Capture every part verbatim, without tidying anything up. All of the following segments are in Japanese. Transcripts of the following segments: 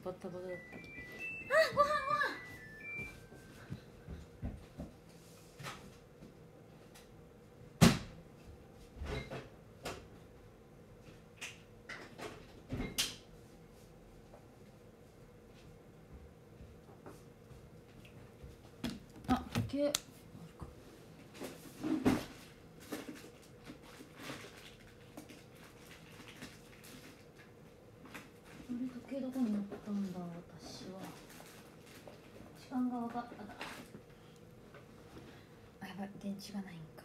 バタバタだった。あ、ご飯ご飯。あ、時計。時計どこに乗ったんだ私は。時間が分かった。あ、やばい、電池がないんか。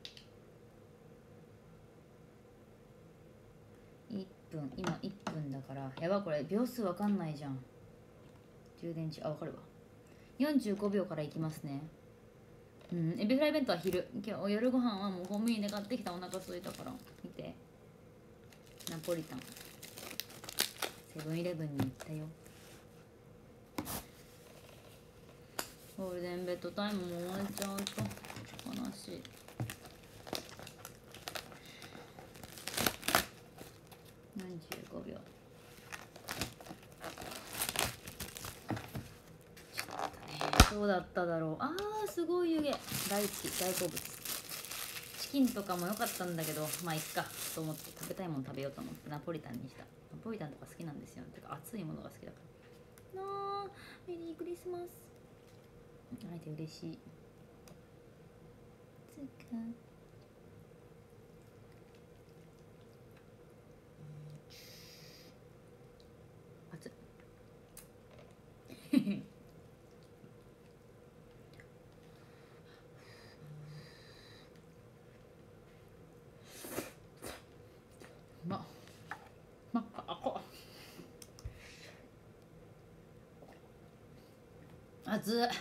いっぷん、今いっぷんだから。やばい、これ秒数分かんないじゃん。充電中、あ、分かるわ。よんじゅうごびょうからいきますね。うん、エビフライ弁当は昼。今日夜ご飯はもうコンビニで買ってきた。お腹空いたから見て。ナポリタンセブンイレブンに行ったよ。ゴールデンベッドタイムも終わっちゃうと悲しい。よんじゅうごびょう。ちょっとね、どうだっただろう。あー、すごい湯気。大好き、大好物。チキンとかも良かったんだけど、まあいっかと思って食べたいもの食べようと思ってナポリタンにした。ナポリタンとか好きなんですよ。てか熱いものが好きだからなあ。メリークリスマス。会えて嬉しい。つか熱っままっあこ熱っ。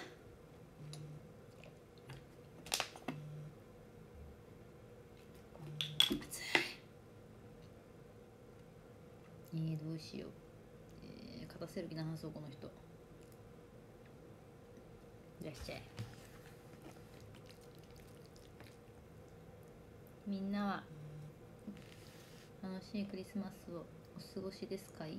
えー、どうしよう。えー、勝たせる気なさそう、この人。いらっしゃい。みんなは楽しいクリスマスをお過ごしですかい？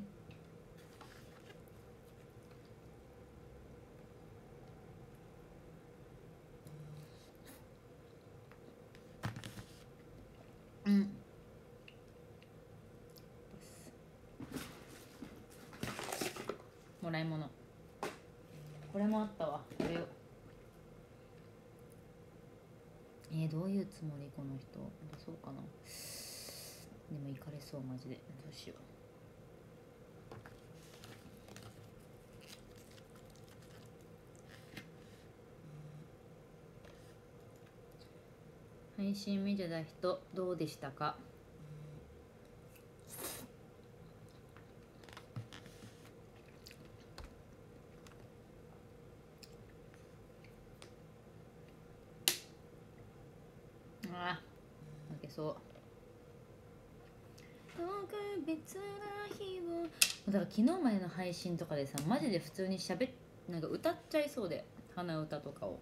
うん。もらい物。これもあったわ。これを。えー、どういうつもりこの人。そうかな。でも行かれそうマジで。どうしよう。配信見てた人どうでしたか？ああ、負けそう。特別な日を。だから昨日までの配信とかでさ、マジで普通にしゃべっなんか歌っちゃいそうで、鼻歌とかを。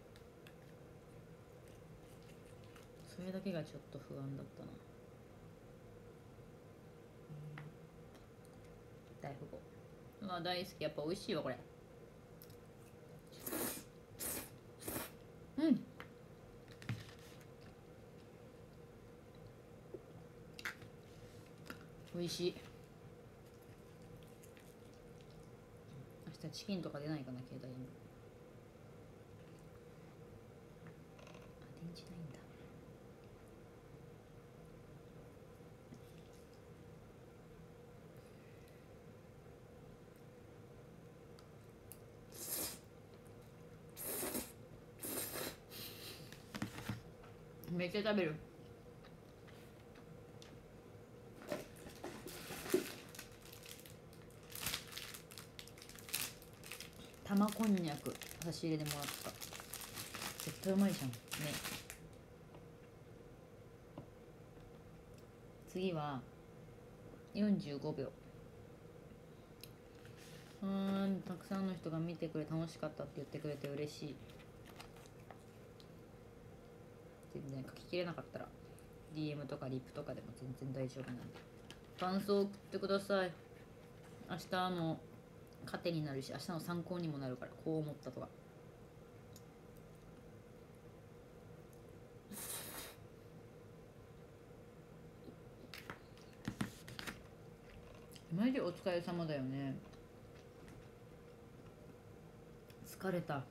それだけがちょっと不安だったな。大富豪。うわ、大好き。やっぱ美味しいわこれ。うん。美味しい。明日チキンとか出ないかな、携帯に。あ、電池ないんだ。めっちゃ食べる。玉こんにゃく差し入れでもらった。絶対うまいじゃんね。次はよんじゅうごびょう。うーん、たくさんの人が見てくれ楽しかったって言ってくれて嬉しい。全然書ききれなかったら ディーエム とかリップとかでも全然大丈夫なんで感想を送ってください。明日の糧になるし明日の参考にもなるからこう思ったとか。マジお疲れ様だよね。疲れた。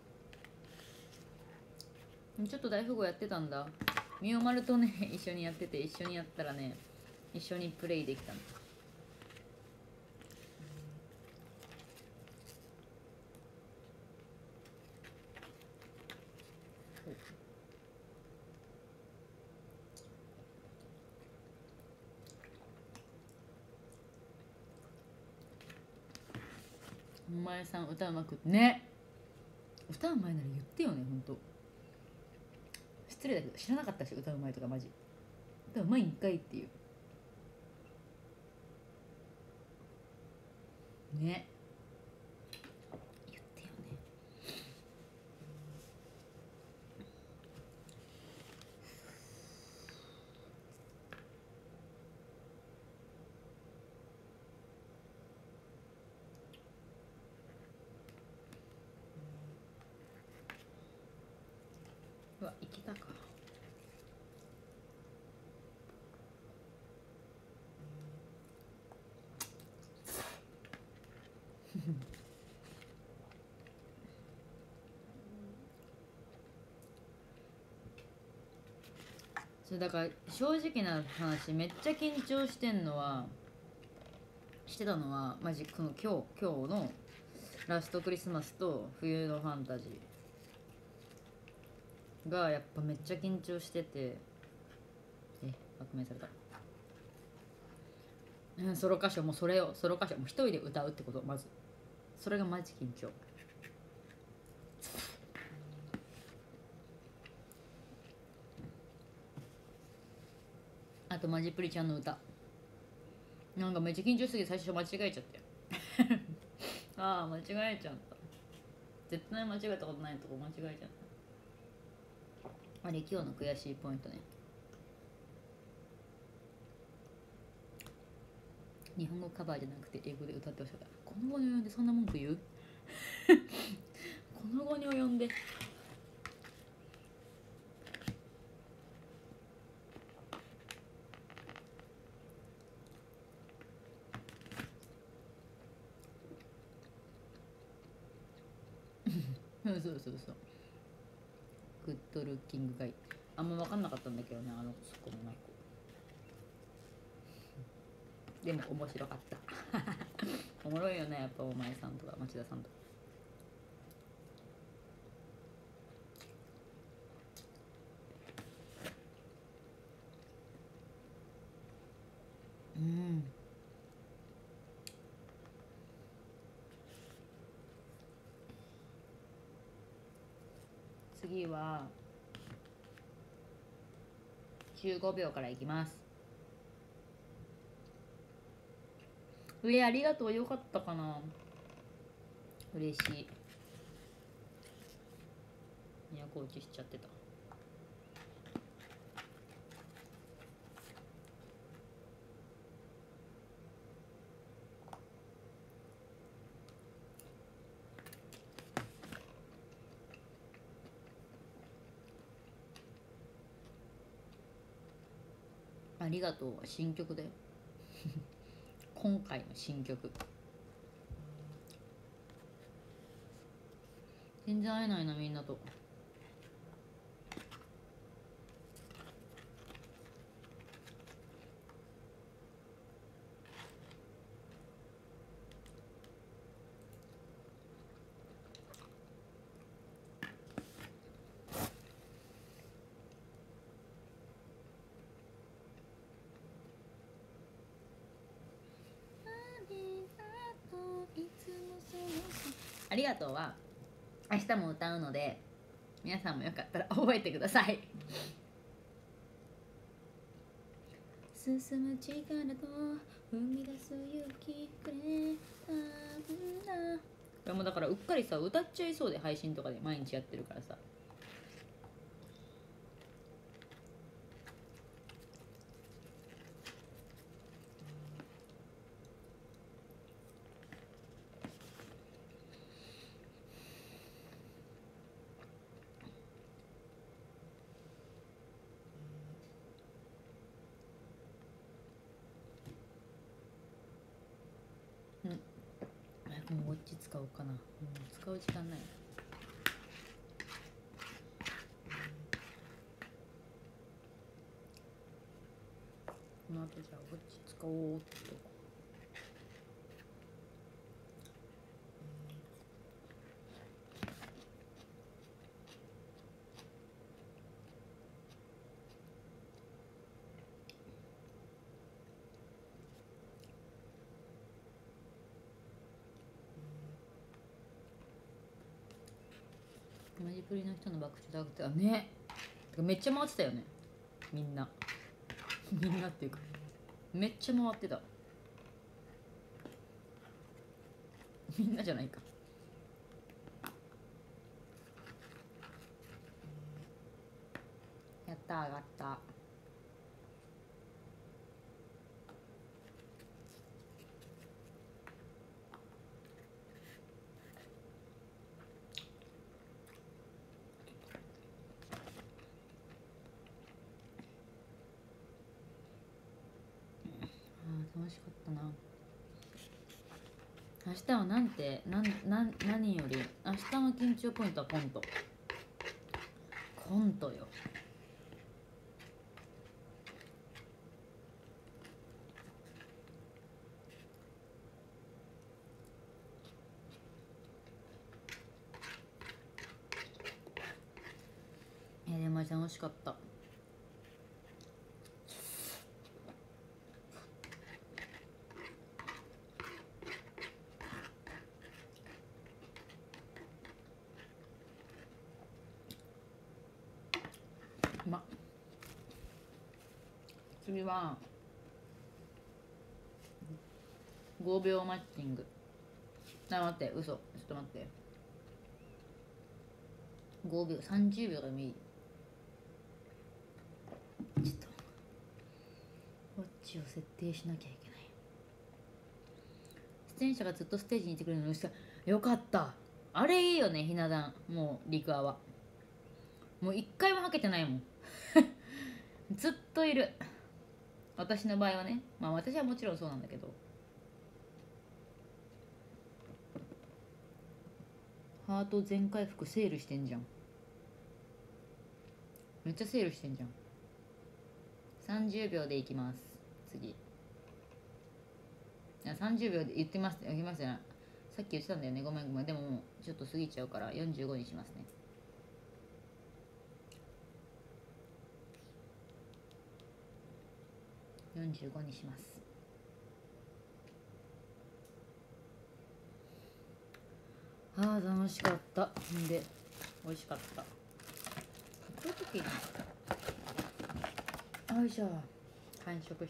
ちょっと大富豪やってたんだ。みおまるとね一緒にやってて、一緒にやったらね一緒にプレイできたの。お前さん歌うまくね。歌うまいなら言ってよね。ほんと失礼だけど知らなかったし、歌うまいとかマジ歌うまいんかいっていうね。言ってよね。うわ、いけたか。そうだから正直な話、めっちゃ緊張してんのはしてたのはマジこの今日今日のラストクリスマスと冬のファンタジーがやっぱめっちゃ緊張してて、え悪名された、うん、ソロ歌唱もそれをソロ歌唱もう一人で歌うってこと、まずそれがマジ緊張。あとマジプリちゃんの歌なんかめっちゃ緊張しすぎて最初間違えちゃったよああ間違えちゃった。絶対間違えたことないとこ間違えちゃった。あれ今日の悔しいポイントね。日本語カバーじゃなくて英語で歌ってほしかった。この後に及んでそんな文句言うこの後に及んでそうそうそうそう。グッドルッキングガイあんま分かんなかったんだけどね、あのそこのマイクでも面白かったおもろいよねやっぱお前さんとか町田さんとか。うん次はじゅうごびょうからいきます。上ありがとう、よかったかな。嬉しい。都落ちしちゃってた。ありがとうは新曲だよ今回の新曲。全然会えないなみんなと。ありがとうは明日も歌うので皆さんもよかったら覚えてください進む力と踏み出す勇気くれたんだ。これもだからうっかりさ歌っちゃいそうで、配信とかで毎日やってるからさ。 もうウォッチ使おうかな。もう使う時間ない。この後じゃあウォッチ使おうっと。マジプリの人の爆笑だってね。てかめっちゃ回ってたよね。みんなみんなっていうかめっちゃ回ってた。みんなじゃないか。やったー、上がった。あー楽しかったな。明日はなんてなんなん何より明日の緊張ポイントはコント。コントよ。いやでもマジ楽しかった。ま次はごびょうマッチング。あ、待って、嘘、ちょっと待って。ごびょう、さんじゅうびょうでもいい。ちょっとウォッチを設定しなきゃいけない。出演者がずっとステージにいてくれるのによかった。あれいいよね、ひな壇。もうリクアはもう一回もはけてないもんずっといる。私の場合はね、まあ私はもちろんそうなんだけど、ハート全回復セールしてんじゃん。めっちゃセールしてんじゃん。さんじゅうびょうでいきます。次。いやさんじゅうびょうで言ってます言いますよね。さっき言ってたんだよね。ごめんごめん。でももうちょっと過ぎちゃうからよんじゅうごにしますね。よんじゅうごにします。あー楽しかった。んで美味しかった。こういう時によいしょ完食した。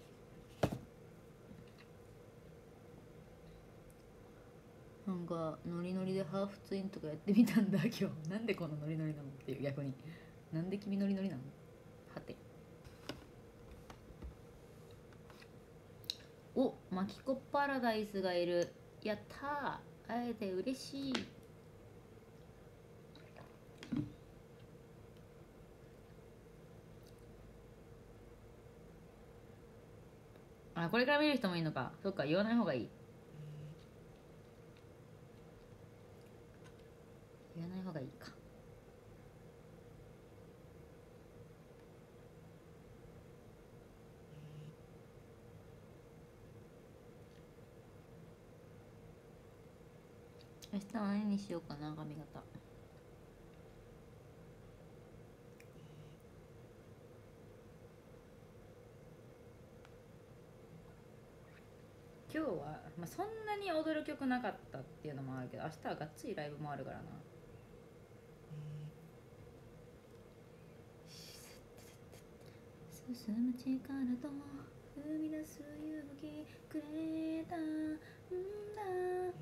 なんかノリノリでハーフツインとかやってみたんだ今日。なんでこのノリノリなのっていう。逆になんで君ノリノリなの。はて。お、マキコパラダイスがいる。やったー、会えて嬉しい。あ、これから見る人もいいのか。そっか、言わない方がいい。言わない方がいいか。明日は何にしようかな、髪型。今日は、まあ、そんなに踊る曲なかったっていうのもあるけど、明日はがっつりライブもあるからな。進む力と踏み出す勇気くれたんだ。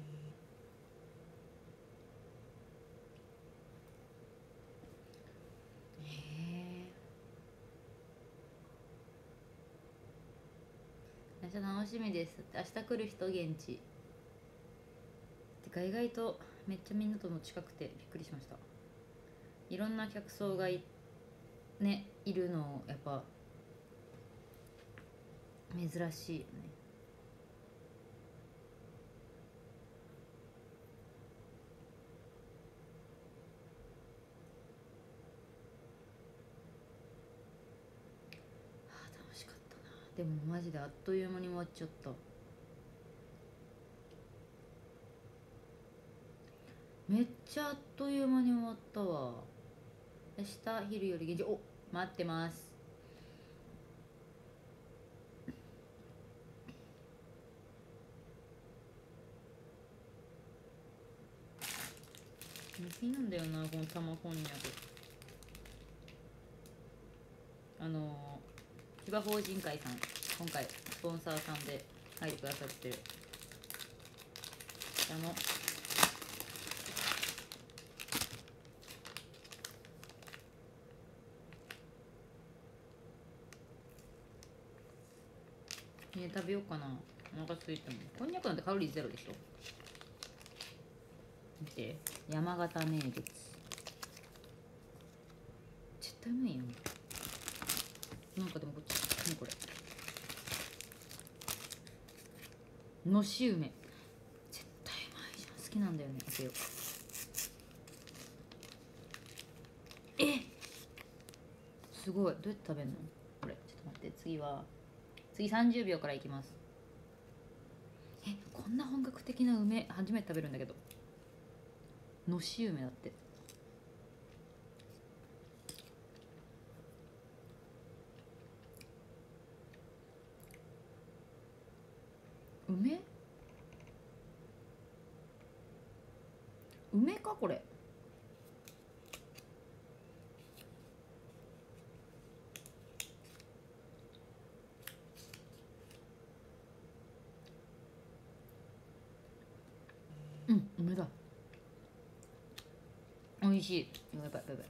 明日楽しみです。明日来る人現地てか意外とめっちゃみんなとの近くてびっくりしました。いろんな客層がいねいるのやっぱ珍しいよね。 でもマジであっという間に終わっちゃった。めっちゃあっという間に終わったわ。明日昼より現地、お、待ってます。気になんだよなこの玉こんにゃく。あのー、千葉法人会さん、今回スポンサーさんで入ってくださってるあのね、食べようかな。お腹空いたもん。こんにゃくなんてカロリーゼロでしょ。見て、山形名物。絶対うまいやん。なんかでもこっち、何これ。のし梅。絶対うまいじゃん。好きなんだよね。開けよう。え、すごい。どうやって食べるのこれ。ちょっと待って。次は次さんじゅうびょうからいきます。え、こんな本格的な梅初めて食べるんだけど。のし梅だって。梅梅かこれ。うん、梅だ。美味しい。やばいやばいやばい。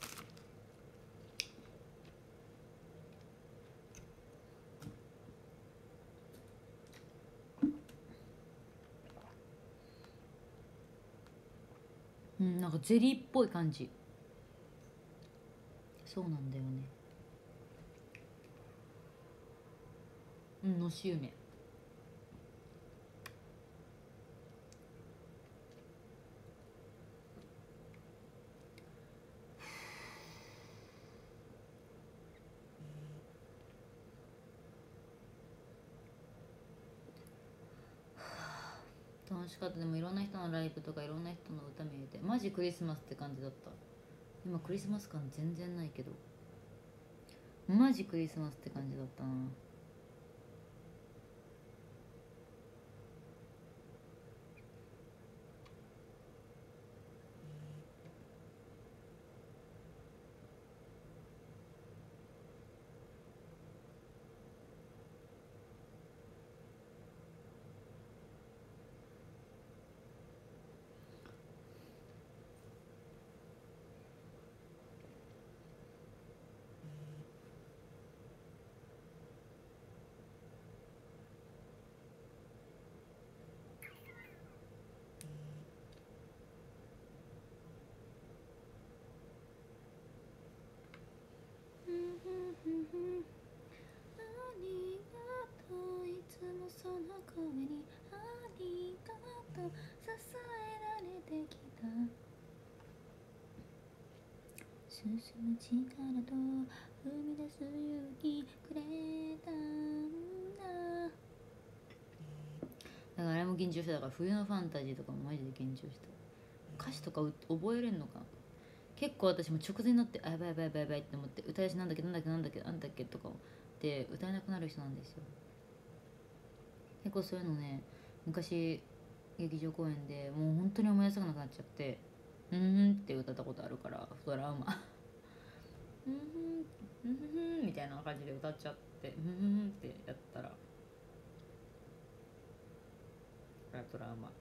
うん、なんかゼリーっぽい感じ。そうなんだよね。うん、のし梅。楽しかった。でもいろんな人のライブとかいろんな人の歌見れてマジクリスマスって感じだった。今クリスマス感全然ないけどマジクリスマスって感じだったな。ありがとういつもその声にありがとう支えられてきた進む力と踏み出す勇気くれたんだ。だからあれも緊張した。だから冬のファンタジーとかもマジで緊張した。歌詞とか覚えれんのかな。結構私も直前になってあやばいやばいやばいやばいって思って歌いしなんだっけなんだっけなんだっけなんだっけとかで歌えなくなる人なんですよ。結構そういうのね、昔劇場公演でもう本当に思い出せなくなっちゃって「うんふん」って歌ったことあるからトラウマうんふんうんふんみたいな感じで歌っちゃってうんふんってやったらトラウマ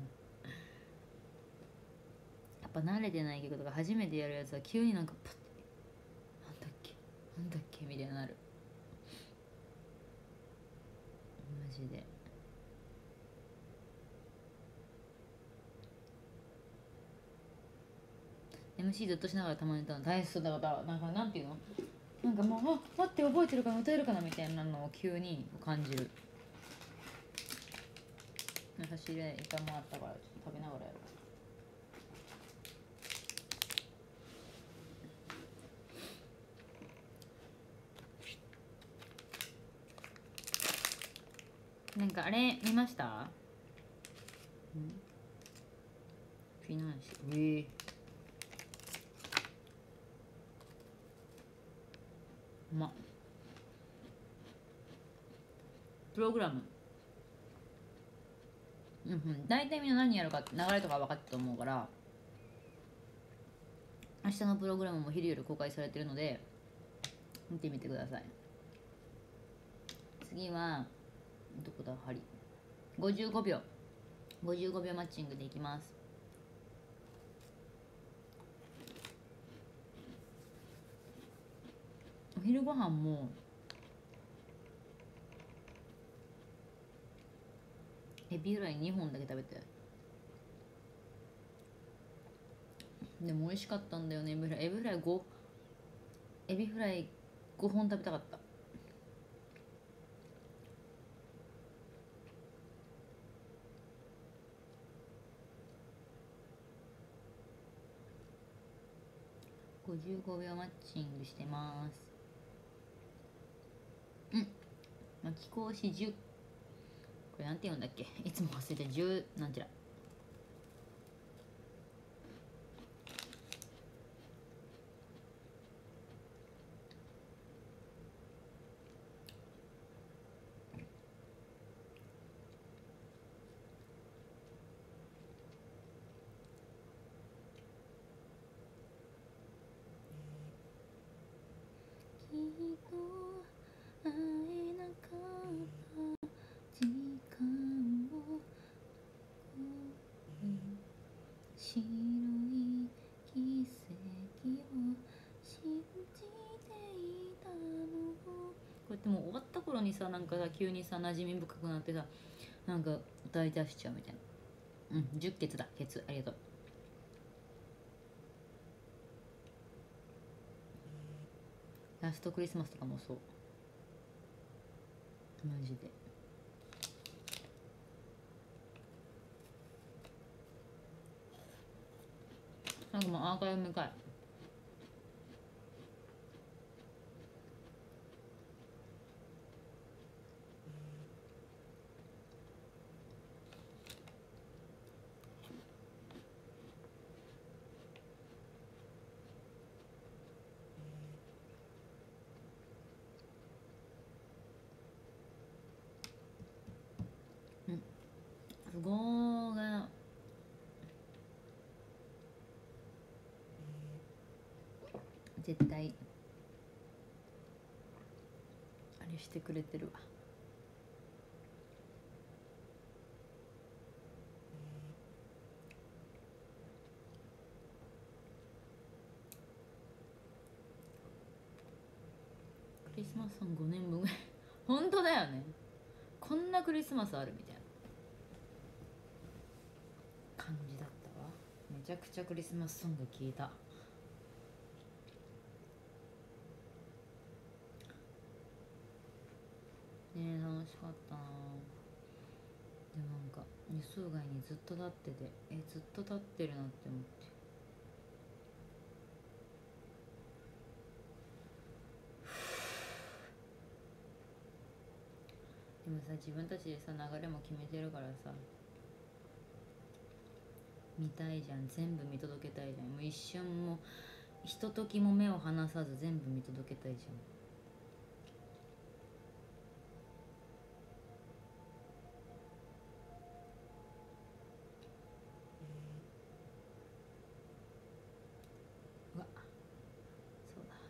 やっぱ慣れてない曲とか初めてやるやつは急になんかパッてなんだっけなんだっけみたいになる。マジでエムシー ずっとしながらたまに歌うの大好きだから、なんかなんていうのなんかもうあ待って覚えてるかな歌えるかなみたいなのを急に感じる。差し入れいっぱいもらったからちょっと食べながらやる。 なんかあれ見ました？んフィナンシェ、ええー、まプログラム、うんうん、大体みんな何やるか流れとか分かったと思うから、明日のプログラムも昼夜公開されてるので見てみてください。次はどこだ、針ごじゅうごびょうごじゅうごびょうマッチングでいきます。お昼ご飯もエビフライにほんだけ食べて、でも美味しかったんだよね。エビフライエビフライごエビフライごほん食べたかった。ごじゅうごびょうマッチングしてます。うん、巻き講師じゅう、これなんて言うんだっけ、いつも忘れて、じゅうなんちゃら。会えなかった時間を白い奇跡を信じていたの。こうやってもう終わった頃にさ、なんかさ急にさ馴染み深くなってさ、なんか歌い出しちゃうみたいな。うん、じゅっケツだ、ケツありがとう。ラストクリスマスとかもそう、マジで。なんかもうアーカイブ見たい。うん、符号が絶対あれしてくれてるわ。クリスマスソングごねんぶん本当だよね、こんなクリスマスあるみたいな感じだったわ。めちゃくちゃクリスマスソング聞いた。ねえ楽しかったな。でもなんか予想外にずっと立ってて、えずっと立ってるなって思って。でもさ、自分たちでさ流れも決めてるからさ、見たいじゃん、全部見届けたいじゃん。もう一瞬もひとときも目を離さず全部見届けたいじゃん。うわ、そうだ、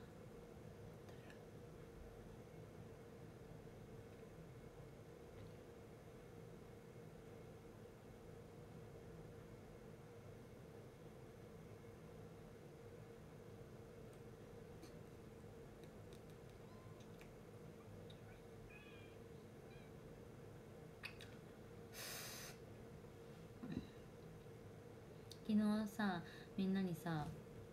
昨日さみんなにさ、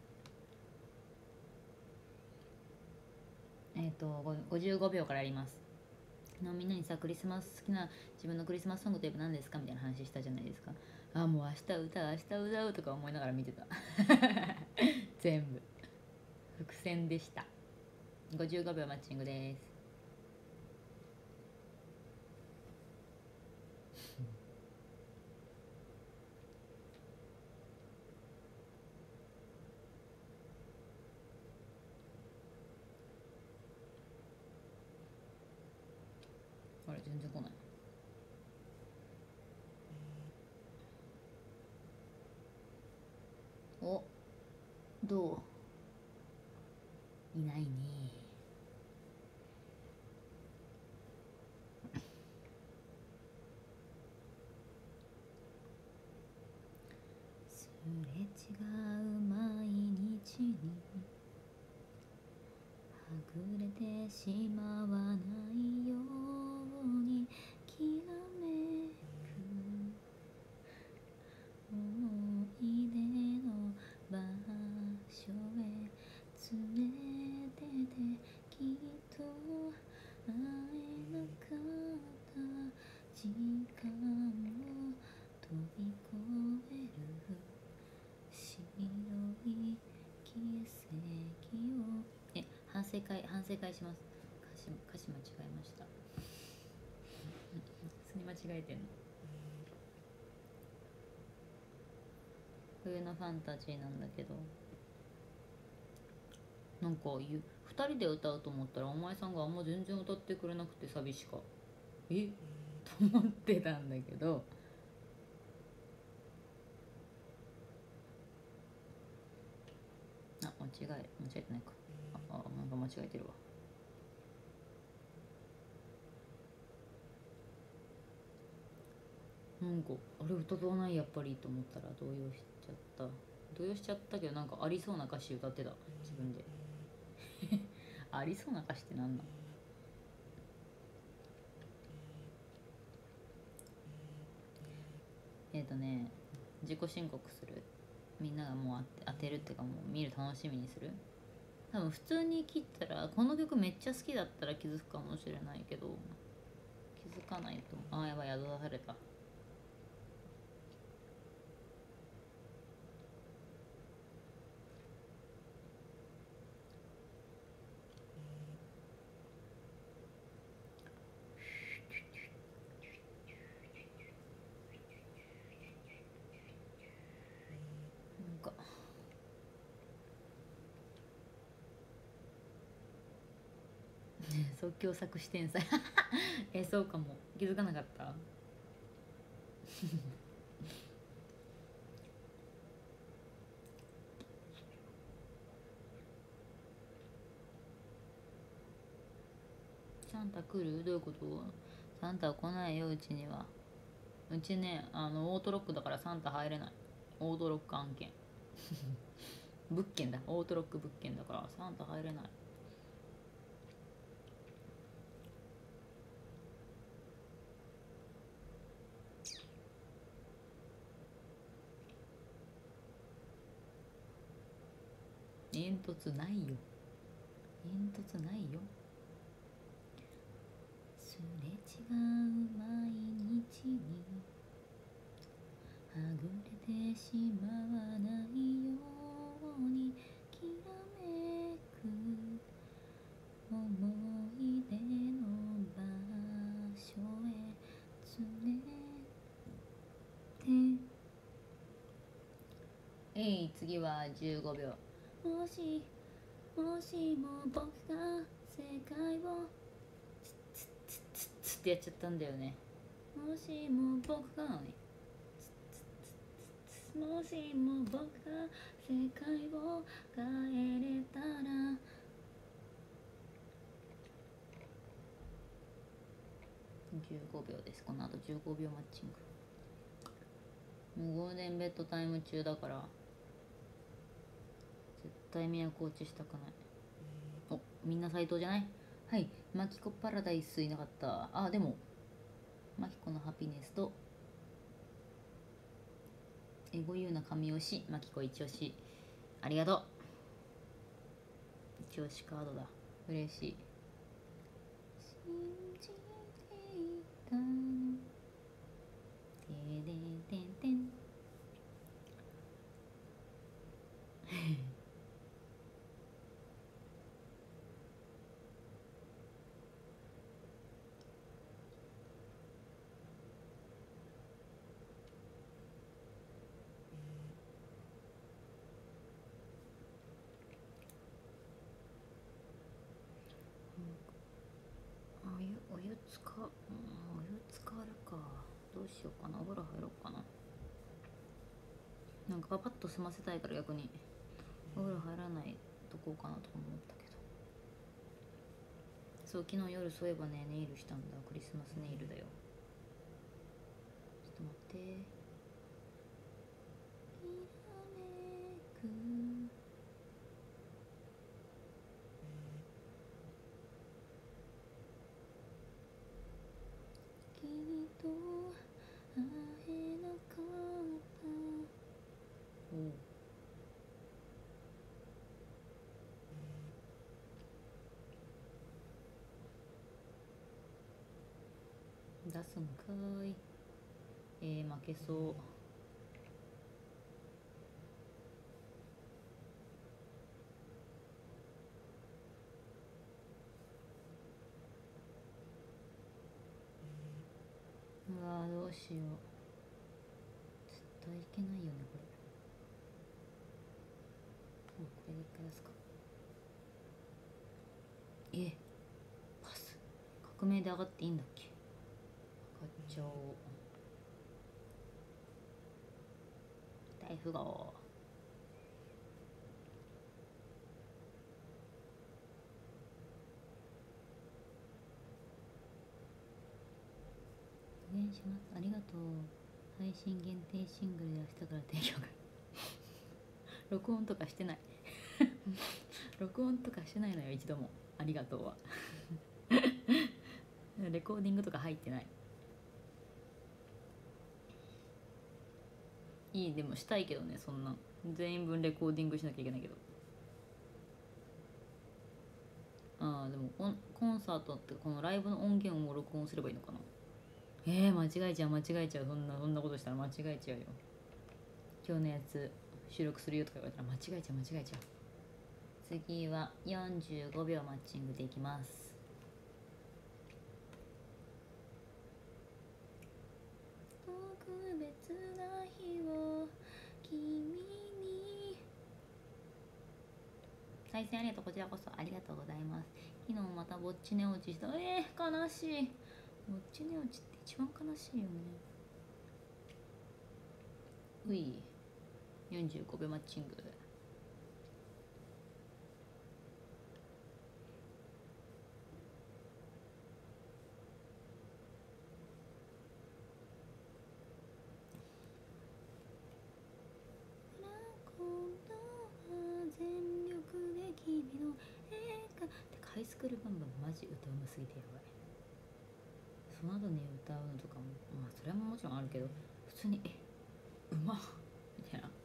えっ、ー、とごじゅうごびょうからやります。昨日みんなにさ、クリスマス好きな自分のクリスマスソングといえば何ですかみたいな話したじゃないですか。あ、もう明日歌う明日歌うとか思いながら見てた全部伏線でした。ごじゅうごびょうマッチングです。 全然来ない。お、どう？いないね。すれ違う毎日にはぐれてしまわないようにきらめく思い出の場所へ連れててきっと会えなかった時間を飛び越える白い奇跡をえ反省会反省会します。歌詞歌詞間違えました。普通に間違えてんの。冬のファンタジーなんだけど、なんかゆふたりで歌うと思ったらお前さんがあんま全然歌ってくれなくて寂しかえと思ってたんだけど、あ間違え間違えてないか。ああなんか間違えてるわ。なんかあれ歌わないやっぱりと思ったら動揺しちゃった動揺しちゃったけど、なんかありそうな歌詞歌ってた自分でありそうな歌詞ってなんなん？えっ、ー、とね自己申告する。みんながもう当てるっていうかもう見る楽しみにする。多分普通に切ったらこの曲めっちゃ好きだったら気づくかもしれないけど、気づかないとあーやばい宿出された。なんか即興作詞天才えそうかも気づかなかったサンタ来る？どういうこと？サンタは来ないようちには。うちねあのオートロックだからサンタ入れない。オートロック案件物件だ、オートロック物件だからサンタ入れない。煙突ないよ、煙突ないよ。すれ違う毎日にはぐれてしまわないようにきらめく思い出の場所へ連れてえい次はじゅうごびょう。もしもしも僕が世界をつつつつつってやっちゃったんだよね。もしも僕がねもしも僕が世界を変えれたらじゅうごびょうです。この後じゅうごびょうマッチング。もうゴールデンベッドタイム中だから絶対都落ちしたくない。おみんな斎藤じゃない？はいマキコパラダイスいなかった。あでもマキコのハピネスとエゴユーな神推しマキコ一押しありがとう。一押しカードだ嬉しい。信じていたのてれてんてんなんかパパッと済ませたいから逆にお風呂入らないとこうかなと思ったけど、そう昨日夜そういえばねネイルしたんだ。クリスマスネイルだよ。ちょっと待って。君と会えなかったおう出すんかい。えー、負けそう。うわーどうしよう。絶対いけないよねこれ。うん、これで一回出すか。えパス革命で上がっていいんだっけ。上がっちゃおう。大富豪。お願いします。ありがとう。配信限定シングルで明日から提供が録音とかしてない録音とかしてないのよ一度も。ありがとうはレコーディングとか入ってない。いいでもしたいけどね。そんな全員分レコーディングしなきゃいけないけど。ああでもコンコンサートってこのライブの音源をも録音すればいいのかな。えー、間違えちゃう間違えちゃう。そんなそんなことしたら間違えちゃうよ。今日のやつ収録するよとか言われたら間違えちゃう間違えちゃう。次はよんじゅうごびょうマッチングでいきます。特別な日を君に。再生ありがとう。こちらこそありがとうございます。昨日またぼっち寝落ちした。えー、悲しい。ぼっち寝落ちって一番悲しいよね。ういよんじゅうごびょうマッチング。全力で君の映画ってハイスクールバンバンマジ歌うますぎてやばい。その後に歌うのとかもまあそれももちろんあるけど普通にえうまっみたいな。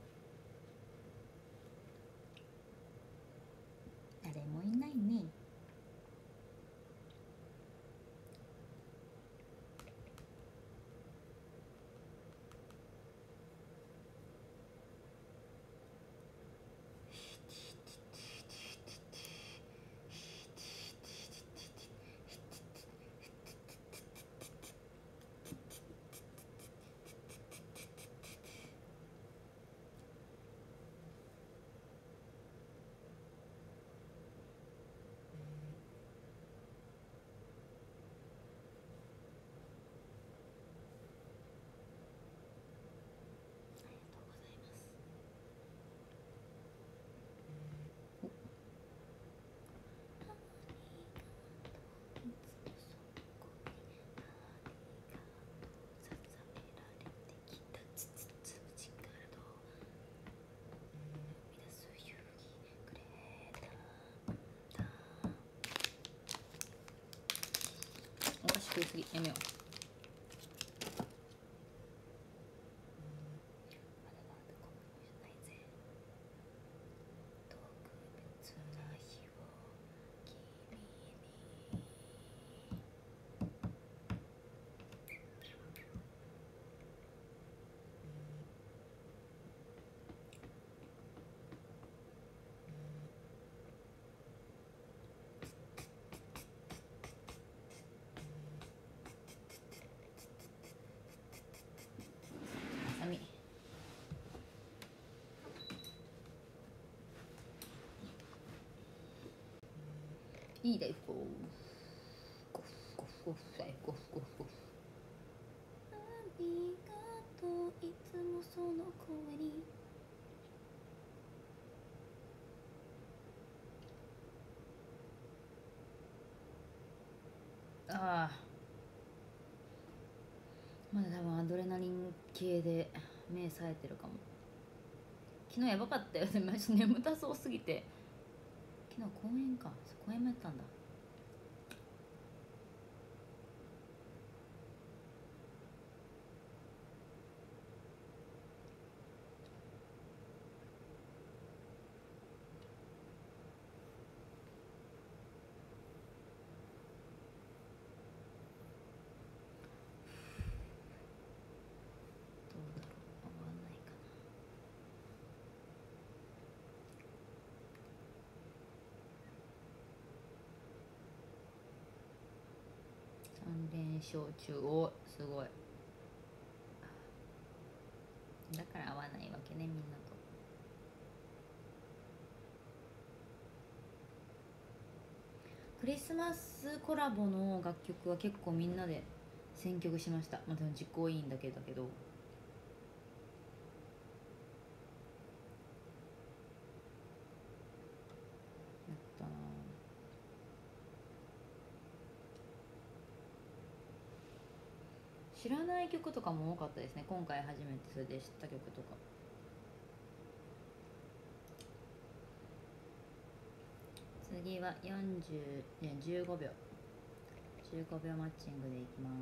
誰もいないね。お菓子食いすぎやめよう。いいだよ。ゴフゴフゴフゴフゴフゴフゴフ。ありがとういつもその声にああ、まだ多分アドレナリン系で目冴えてるかも。昨日やばかったよね、マジ眠たそうすぎて。昨日公園か、公園もやったんだ。どうだろう、合わないかな。さん連勝中。お、すごい。だから合わないわけね、みんなと。クリスマスコラボの楽曲は結構みんなで選曲しました。まあ、でも実行委員だけだけど。やったな。知らない曲とかも多かったですね、今回初めてそれで知った曲とか。次はよんじゅう、いやじゅうごびょうじゅうごびょうマッチングでいきます。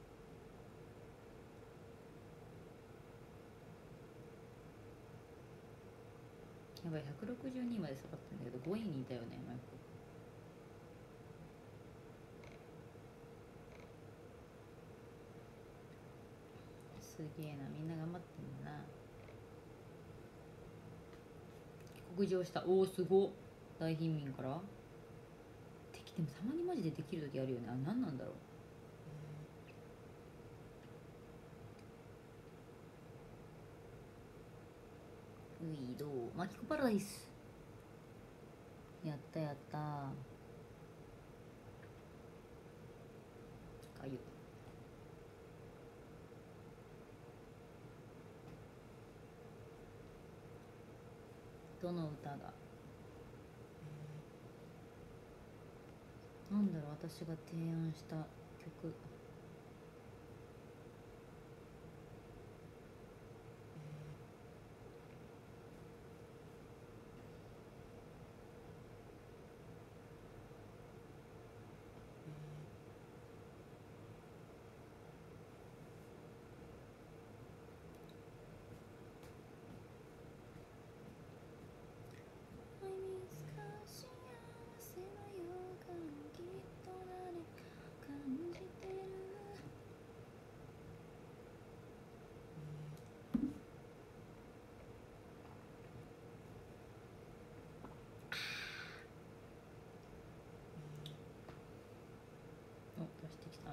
やばい、ひゃくろくじゅうにいまで下がったんだけどごいにいたよね、マイク。すげえな、みんな頑張ってんだな。帰国上した。おお、すご。大貧民から敵。でもたまにマジでできる時あるよね。あ、何なんだろう。うい、どうマキコパラダイス。やったやった。かゆ。どの歌がなんだろう、私が提案した曲。お、出してきたな。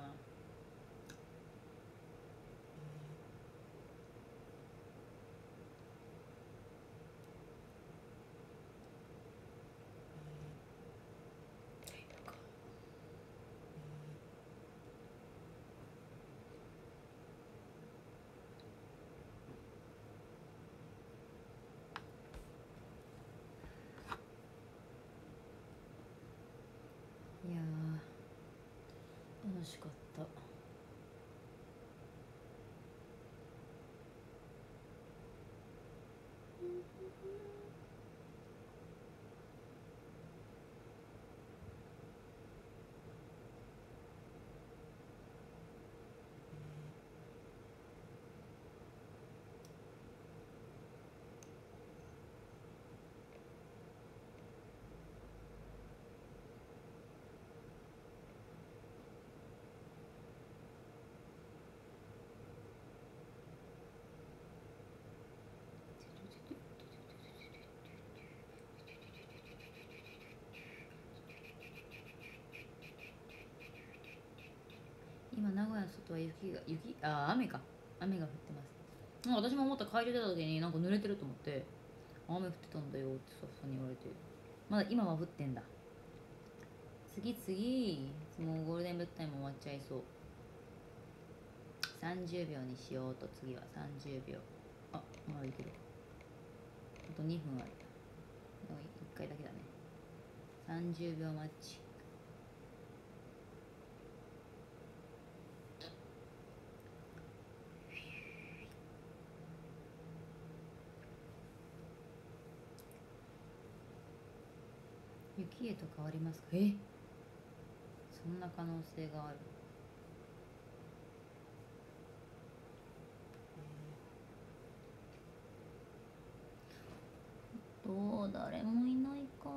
いやー楽しかった。今名古屋の外は雪が雪あ雨か雨が降ってます。なんか私も思った、帰り出た時になんか濡れてると思って、雨降ってたんだよってスタッフさんに言われて、まだ今は降ってんだ。次次もうゴールデンブッタイム終わっちゃいそう。さんじゅうびょうにしようと。次はさんじゅうびょう。あ、まだいける。あとにふんある。もういっかいだけだね。さんじゅうびょうマッチ。 雪へと変わりますか。え、そんな可能性がある。どう、誰もいないか。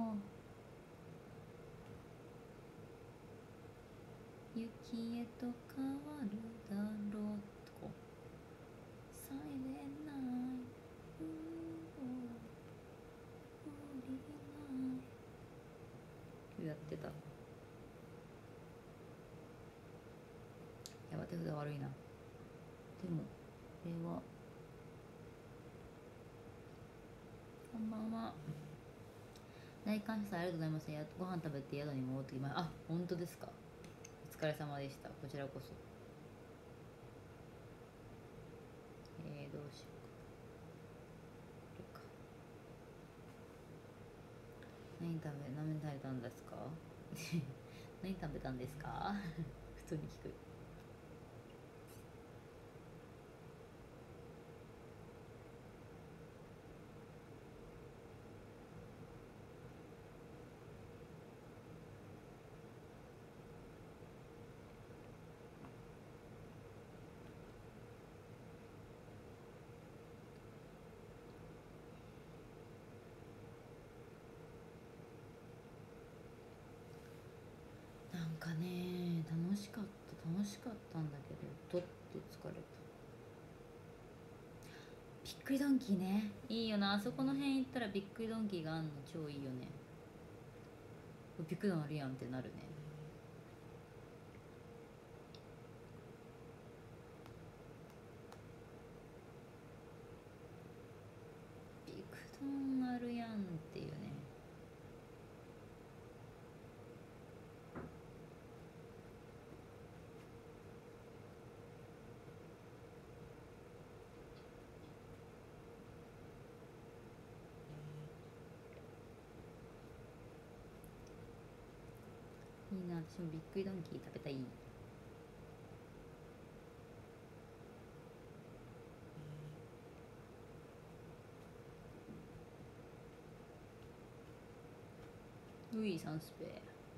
雪へと変わるだろうと。サイレンナイトやってた。やば、手札悪いな。でもこれはこんばんは。大感謝ありがとうございます。やご飯食べて宿に戻ってきます。あ、本当ですか。お疲れ様でした。こちらこそ。えー、どうしようか。何食べ何食べたんですか。何食べたんですか。普通に聞く。なんかね、楽しかった楽しかったんだけど、どって疲れた。びっくりドンキーね、いいよな。あそこの辺行ったらびっくりドンキーがあんの超いいよね。びっくりドンあるやんってなるね。びっくりドンあるやんっていうね。いいな、私もびっくりドンキー食べたい。ウイサンスペ。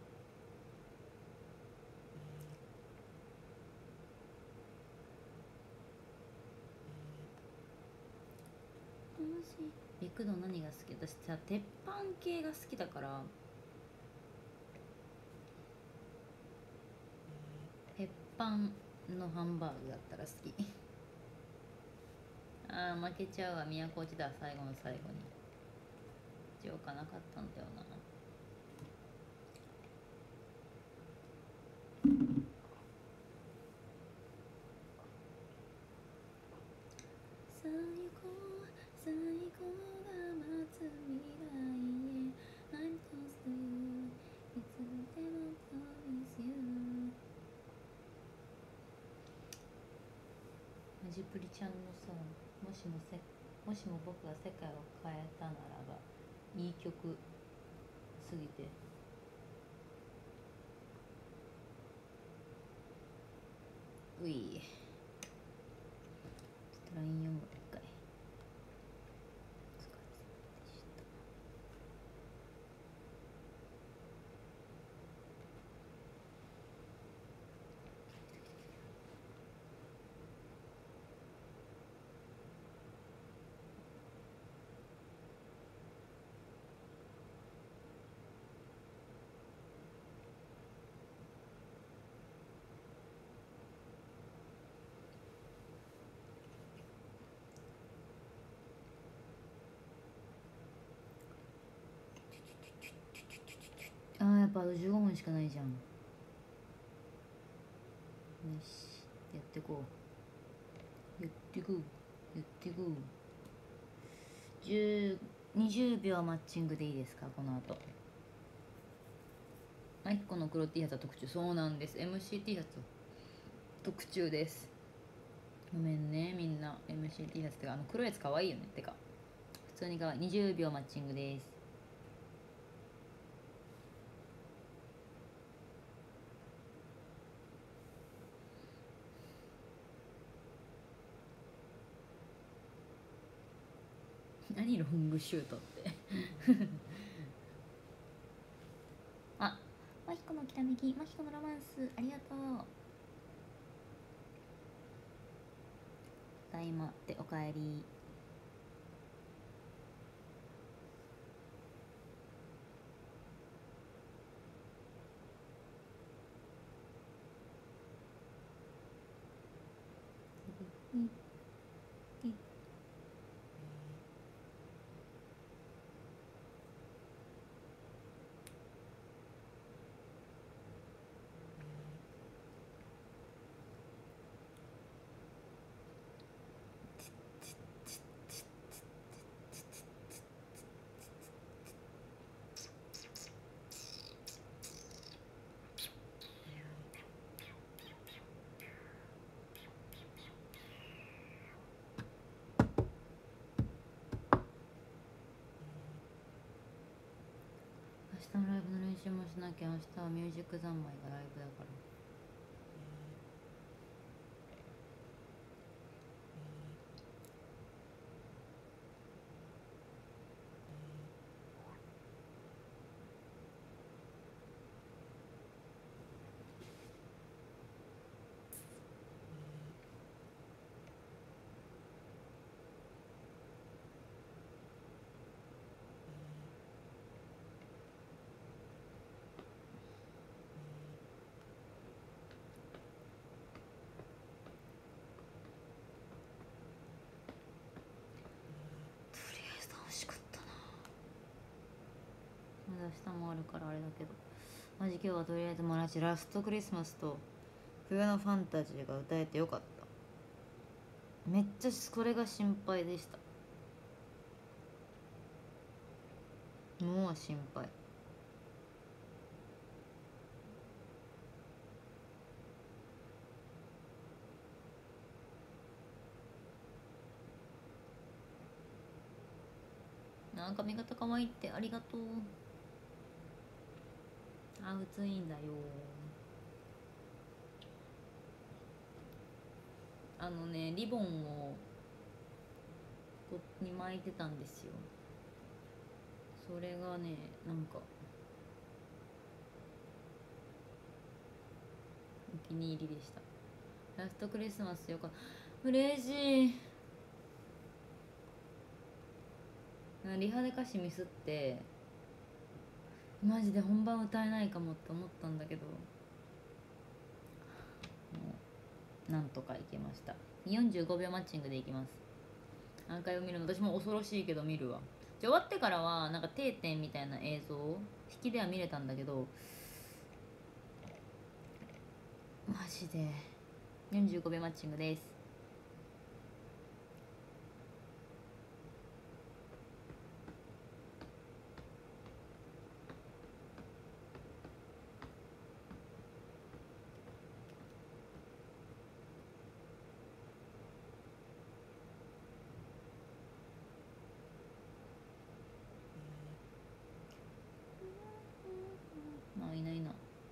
ビッグドン何が好き。私さ、鉄板系が好きだから、鉄板のハンバーグだったら好き。あー、負けちゃうわ。都落ちだ。最後の最後にジョーカーなかったんだよな。最高最高が待つ未来へ I'm close to you いつでも promise you。 マジプリちゃんのさ、もしもせもしも僕が世界を変えたならば、いい曲すぎて。うい、ちょっと ライン 読む一回。あー、やっぱあとじゅうごふんしかないじゃん。よし、やってこうやってこうやってこう。にじゅうびょうマッチングでいいですか、この後。あ、いっこの黒 T シャツは特注。そうなんです、 エムシーT シャツ特注です。ごめんねみんな。 エムシーT シャツってか、あの黒いやつかわいいよね。てか普通にかわいい。にじゅうびょうマッチングです。何ロングシュートって。 コのきらめき、マキコのロマンス、ありがとう。ただいまっておかえり。うんうん明日のライブの練習もしなきゃ。明日はミュージック三昧がライブだから。楽しかったな。まだ明日もあるからあれだけど、マジ今日はとりあえずマラチラストクリスマスと冬のファンタジーが歌えてよかった。めっちゃこれが心配でした。もう心配。なんか髪型可愛いってありがとう。あ、普通いいんだよ。あのね、リボンをここに巻いてたんですよ。それがね、なんかお気に入りでした。ラストクリスマスよかった。嬉しい。リハで歌詞ミスってマジで本番歌えないかもって思ったんだけど、もうなんとかいけました。よんじゅうごびょうマッチングでいきます。何回を見るの私も恐ろしいけど見るわ。じゃ終わってからはなんか定点みたいな映像引きでは見れたんだけど、マジでよんじゅうごびょうマッチングです。まあいないな。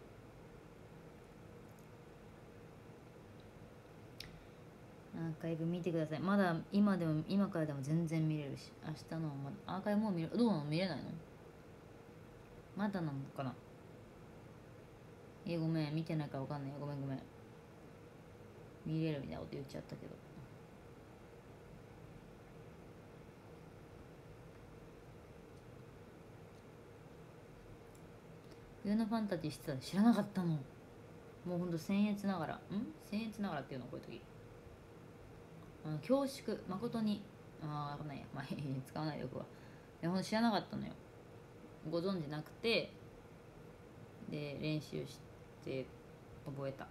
アーカイブ見てください。まだ今でも今からでも全然見れるし、明日のまだアーカイブもう見る。どうなの、見れないの？まだなのかな。えごめん、見てないから分かんないよ。ごめんごめん。見れるみたいなこと言っちゃったけど。冬のファンタジーしてた、知らなかったの。もうほんと僭越ながらん僭越ながらっていうのこういう時、あの恐縮誠に、ああ分かんないや、まあ使わないでおくわ。いやほんと知らなかったのよ。ご存知なくて、で練習して覚えた。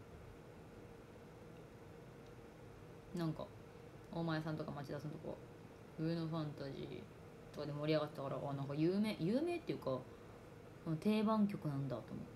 なんか大前さんとか町田さんとか冬のファンタジーとかで盛り上がったから、あなんか有名有名っていうか定番曲なんだと思って。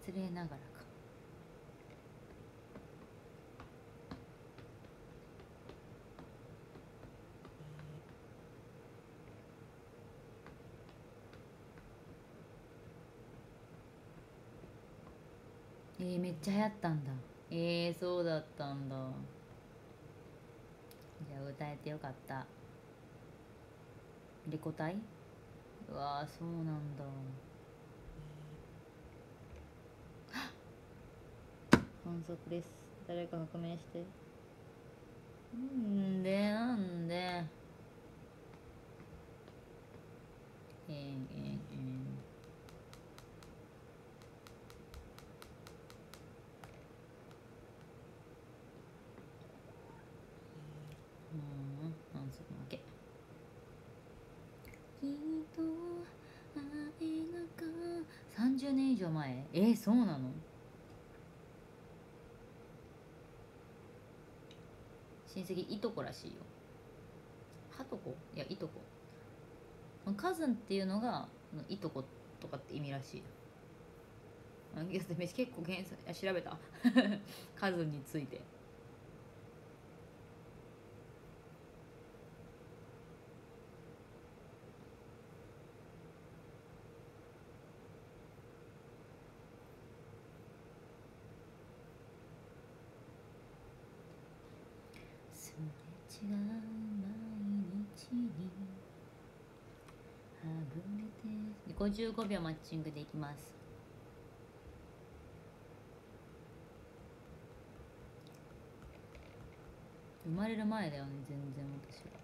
失礼ながらか。えー、めっちゃ流行ったんだ。えー、そうだったんだ。じゃあ歌えてよかった。レコ大。うわー、そうなんだ。反則です。誰か確認して。んでなんでえんえんえんうん反則負け。きっと会えなかさんじゅうねん以上前。えー、そうなの。親戚いとこらしいよ。はとこいやいとこ。カズンっていうのがいとことかって意味らしい。あいや結構検索あ調べたカズンについて。すれ違う毎日にはぐれてごじゅうごびょうマッチングでいきます。生まれる前だよね全然私は。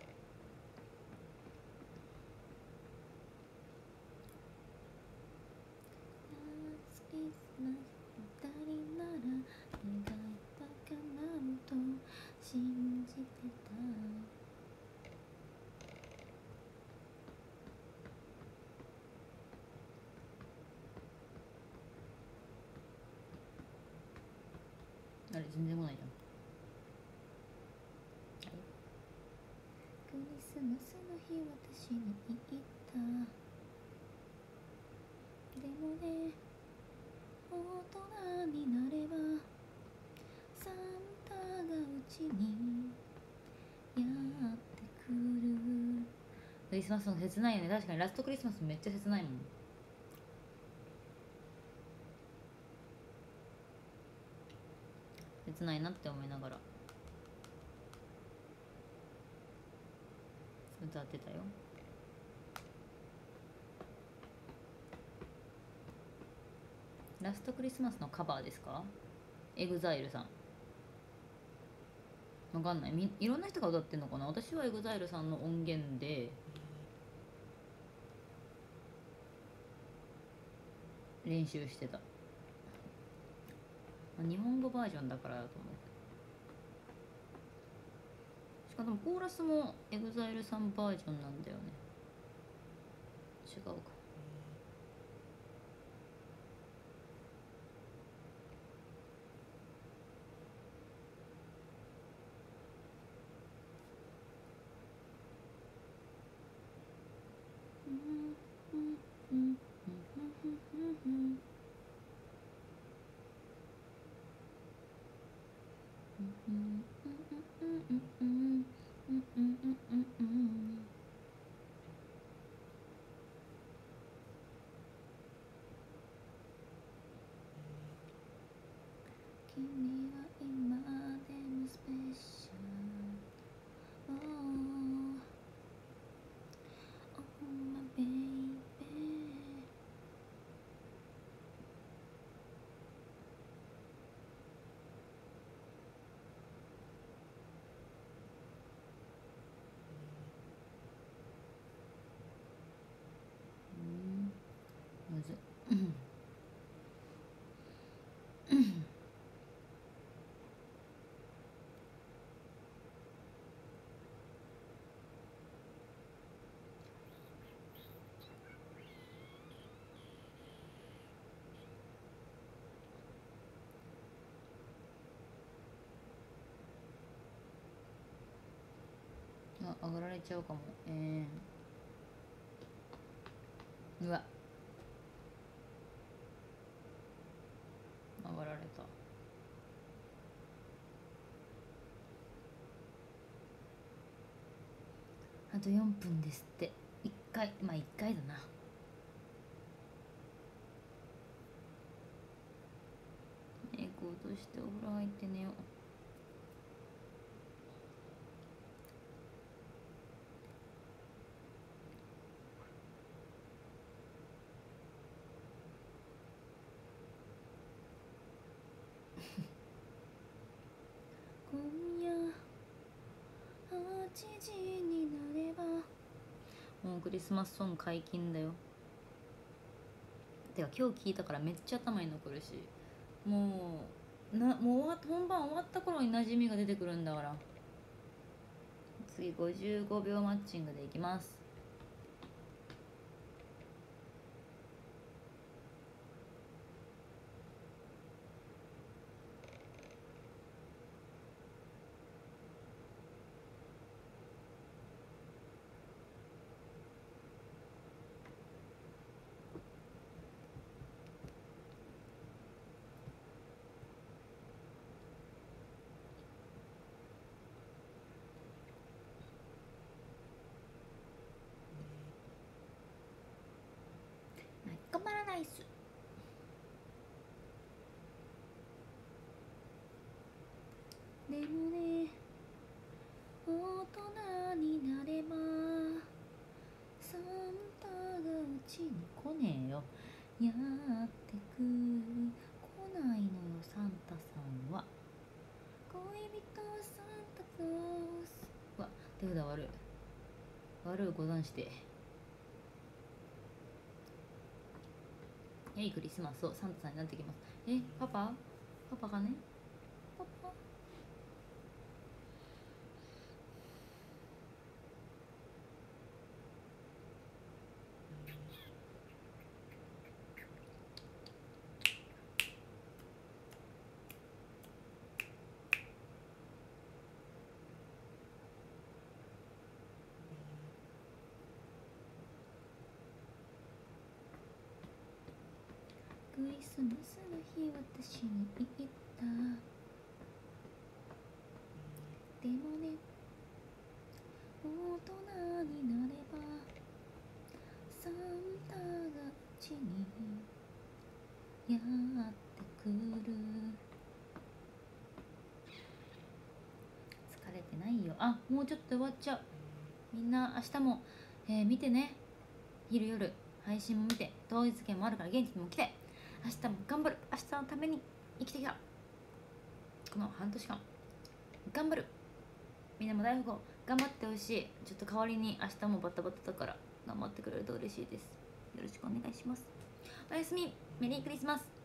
クリスマス二人なら願いは叶うと信じてた。あれ全然来ないじゃん。クリスマスの日私に言ったでもね大人になればサンタがうちにやってくる。クリスマスの切ないよね。確かにラストクリスマスめっちゃ切ないもん。切ないなって思いながら歌ってたよ。ラストクリスマスのカバーですか？エグザイルさん。わかんない。みいろんな人が歌ってんのかな。私はエグザイルさんの音源で練習してた。日本語バージョンだからだと思う。しかもコーラスもエグザイルさんバージョンなんだよね。違うか。君は今でもスペシャル。Oh, oh my baby。うんむずっあ上がられちゃうかも。えー、うわ割られた。あとよんぷんですって。いっかい、まあいっかいだな。メイク落としてお風呂入って寝よう。今夜はちじになれば、もうクリスマスソング解禁だよ。てか今日聞いたからめっちゃ頭に残るし、もうなもう終わっ本番終わった頃に馴染みが出てくるんだから。次ごじゅうごびょうマッチングでいきます。頑張らないっす。でもね、大人になればサンタがうちに来ねえよ、やってくる。来ないのよサンタさんは。恋人はサンタクロース。うわ、手札悪い悪いござんして。良いクリスマスをサンタさんになってきます。え、パパパパがね、パパクリスマスの日私に言った。でもね、大人になればサンタがうちにやってくる。疲れてないよ。あ、もうちょっと終わっちゃう。みんな明日も、えー見てね。昼夜配信も見て、当日券もあるから現地にも来て。明日も頑張る。明日のために生きてきた。この半年間頑張る。みんなも大富豪頑張ってほしい。ちょっと代わりに明日もバタバタだから頑張ってくれると嬉しいです。よろしくお願いします。おやすみ。メリークリスマス。